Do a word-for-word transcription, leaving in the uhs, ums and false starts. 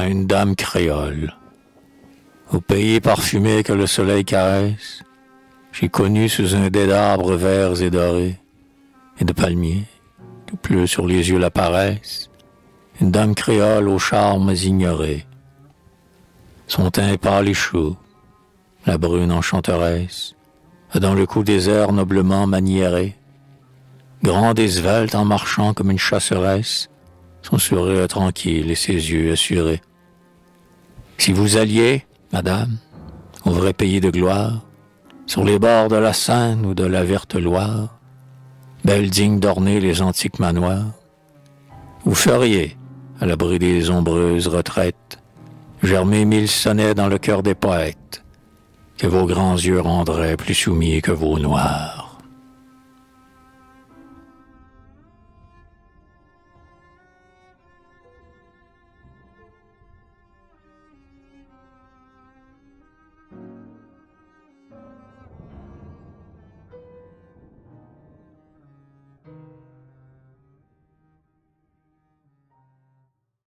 à une dame créole. Au pays parfumé que le soleil caresse, j'ai connu sous un dais d'arbres verts et dorés, et de palmiers, qui pleut sur les yeux la paresse, une dame créole aux charmes ignorés. Son teint pâle et chaud, la brune enchanteresse, a dans le cou des airs noblement maniérés, grande et svelte en marchant comme une chasseresse, son sourire tranquille et ses yeux assurés. Si vous alliez, madame, au vrai pays de gloire, sur les bords de la Seine ou de la verte Loire, belle digne d'orner les antiques manoirs, vous feriez, à l'abri des ombreuses retraites, germer mille sonnets dans le cœur des poètes, que vos grands yeux rendraient plus soumis que vos noirs.